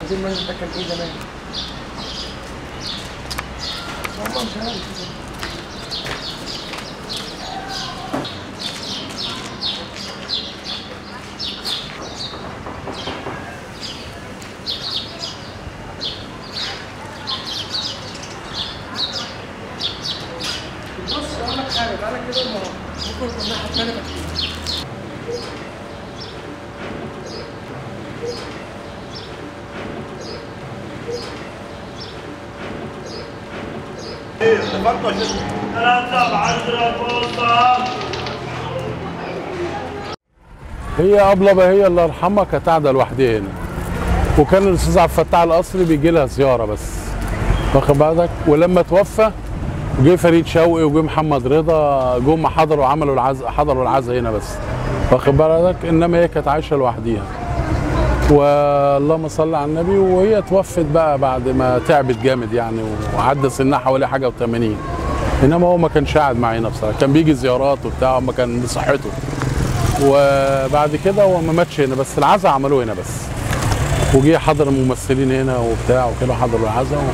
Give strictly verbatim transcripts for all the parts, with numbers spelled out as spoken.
دي المنزل ده كان ايه زمان؟ والله مش عارف. بص اقول لك حاجه، تعالى كده ممكن كنا حاطينها فيه. هي أبلة هي الله يرحمها كانت قاعدة لوحدها هنا، وكان الأستاذ عبد الفتاح القصري بيجي لها زيارة بس، واخد بالك؟ ولما توفى جه فريد شوقي وجه محمد رضا، جم حضروا عملوا العزاء، حضروا العزاء هنا بس، واخد بالك؟ إنما هي كانت عايشة لوحديها. واللهم صل على النبي. وهي توفت بقى بعد ما تعبت جامد يعني، وعدى سنها حوالي حاجة وثمانين. إنما هو ما كانش قاعد معانا بصراحة، كان بيجي زيارات وبتاع، وما كان بصحته. وبعد كده هو ما ماتش هنا، بس العزاء عملوه هنا بس، وجي حضر الممثلين هنا وبتاع وكده، حضروا العزاء و...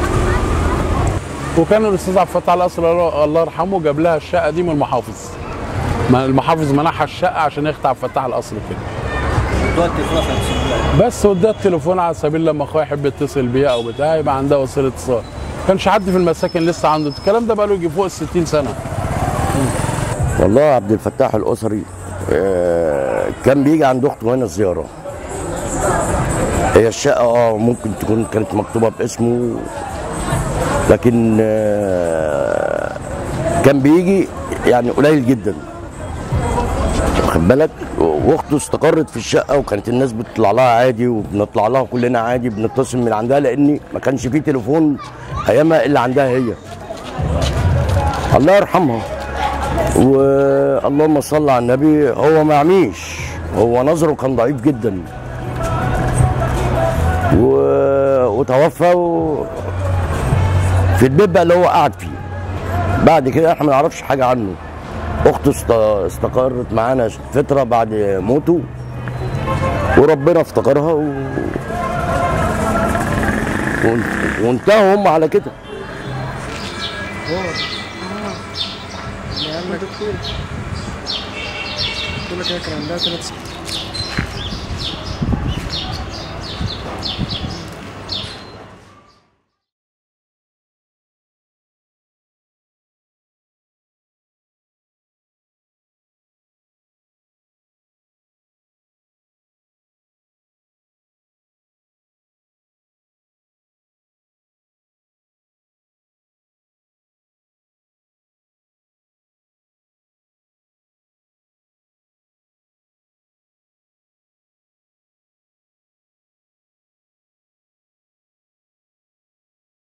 وكان الاستاذ عبد الفتاح القصري الله يرحمه جاب لها الشقه دي من المحافظ، المحافظ منحها الشقه عشان يخطب عبد الفتاح القصري كده. بس واداها التليفون على سبيل لما اخويا يحب يتصل بيها او بتاع يبقى عندها وسيله اتصال. ما كانش حد في المساكن لسه عنده الكلام ده، بقى له يجي فوق ال ستين سنه. والله عبد الفتاح القصري كان بيجي عند اخته هنا زياره. هي الشقه اه ممكن تكون كانت مكتوبه باسمه، لكن كان بيجي يعني قليل جدا، واخد بالك؟ واخته استقرت في الشقه، وكانت الناس بتطلع لها عادي، وبنطلع لها كلنا عادي، بنتصل من عندها، لان ما كانش فيه تليفون ايامها الا عندها هي. الله يرحمها. واللهم صل على النبي. هو ما عميش، هو نظره كان ضعيف جدا، و... وتوفى و... في البيت بقى اللي هو قاعد فيه. بعد كده احنا ما نعرفش حاجه عنه. اخته است... استقرت معانا فتره بعد موته، وربنا افتكرها و... وانتهوا هم على كده. يا عم دكتور، قلت لك هي كان عندها ثلاث سنين.